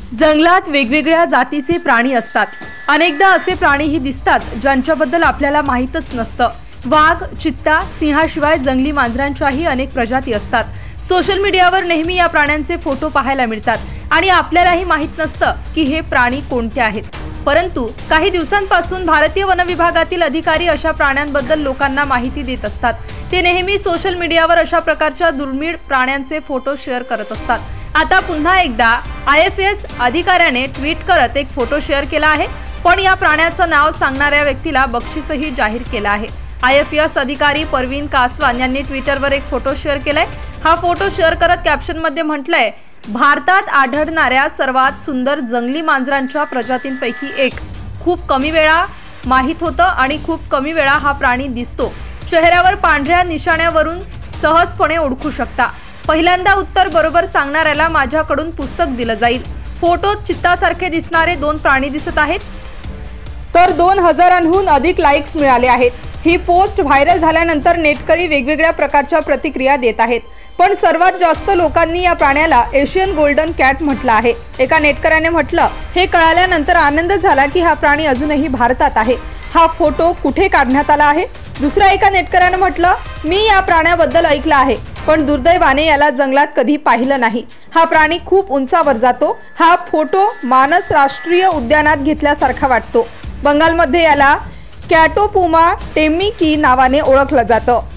जंगलात वेगवेगळ्या जातीचे प्राणी असतात। अनेकदा असे प्राणीही दिसतात ज्यांच्याबद्दल आपल्याला माहीतच नसतं। वाघ, चित्ता, सिंहाशिवाय जंगली मांजरांच्याही अनेक प्रजाती असतात। सोशल मीडियावर नेहमी या प्राण्यांचे फोटो पाहायला मिळतात आणि आपल्यालाही माहीत नसतं की हे प्राणी कोणते आहेत। परंतु काही दिवसांपासून भारतीय वन विभागातील अधिकारी अशा प्राण्यांबद्दल लोकांना माहिती देत असतात। ते नेहमी सोशल मीडियावर अशा प्रकारच्या दुर्मिळ प्राण्यांचे फोटो शेअर करत असतात। आता पुन्हा एकदा IFS अधिकाऱ्याने ट्विट करत एक फोटो शेअर केला आहे, पण या प्राण्याचं नाव सांगणाऱ्या व्यक्तीला बक्षीसही जाहीर केलं आहे। IFS अधिकारी परवीन कासवान यांनी ट्विटरवर एक फोटो शेअर केलाय। हा फोटो शेअर करत कॅप्शन मध्ये म्हटलंय, भारतात आढळणाऱ्या सर्वात सुंदर जंगली मांजरांच्या प्रजातींपैकी एक। खूप कमी वेळा माहित होतं आणि खूप कमी वेळा हा प्राणी दिसतो। चेहऱ्यावर पांढऱ्या निशाण्यावरून सहजपणे ओळखू शकता। पहिल्यांदा उत्तर बरोबर सांगणाऱ्याला माझ्याकडून पुस्तक दिलं जाईल। फोटोत चित्तासारखे दिसणारे 2 प्राणी दिसत आहेत, तर 2000हून अधिक लाईक्स मिळाले आहेत। ही पोस्ट व्हायरल झाल्यानंतर नेटकरी वेगवेगळ्या प्रकारच्या प्रतिक्रिया देत आहेत, पण सर्वात जास्त लोकांनी या प्राण्याला एशियन गोल्डन कॅट म्हटलं आहे। एका नेटकऱ्याने म्हटलं, हे कळाल्यानंतर आनंद झाला की हा प्राणी अजूनही भारतात आहे। हा फोटो कुठे काढण्यात आला आहे? दुसऱ्या एका नेटकऱ्याने म्हटलं, मी या प्राण्याबद्दल ऐकलं आहे, पण दुर्दैवाने याला जंगलात कधी पाहिलं नाही। हा प्राणी खूप उंचावर जातो। हा फोटो मानस राष्ट्रीय उद्यानात घेतल्यासारखा वाटतो। बंगालमध्ये याला कॅटोपुमा टेम्मिकी नावाने ओळखलं जातं।